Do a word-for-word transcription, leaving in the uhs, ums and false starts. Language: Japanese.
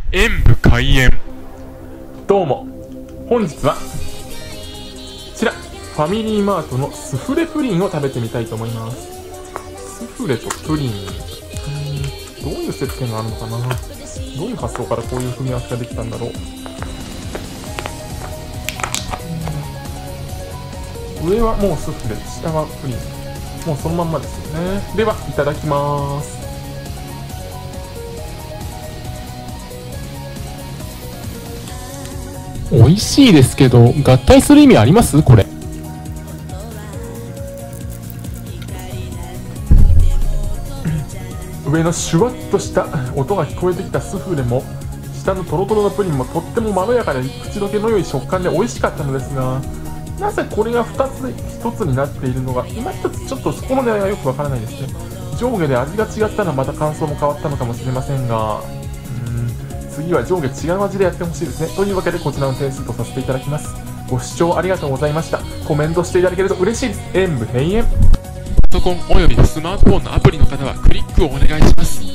演武開演。 どうも、本日はこちらファミリーマートのスフレプリンを食べてみたいと思います。スフレとプリン、うーんどういう接点があるのかな。どういう発想からこういう組み合わせができたんだろう。上はもうスフレ、下はプリン、もうそのまんまですよね。ではいただきます。 美味しいですけど、合体する意味ありますこれ？ 上のシュワッとした音が聞こえてきたスフレも、下のトロトロのプリンもとってもまろやかで口どけの良い食感で美味しかったのですが、なぜこれがふたつひとつになっているのが今一つちょっとそこの狙いがよくわからないですね。上下で味が違ったらまた感想も変わったのかもしれませんが、うーん次は上下違う味でやってほしいですね。というわけでこちらの点数とさせていただきます。ご視聴ありがとうございました。コメントしていただけると嬉しいです。演武閉園。 パソコンおよびスマートフォンのアプリの方はクリックをお願いします。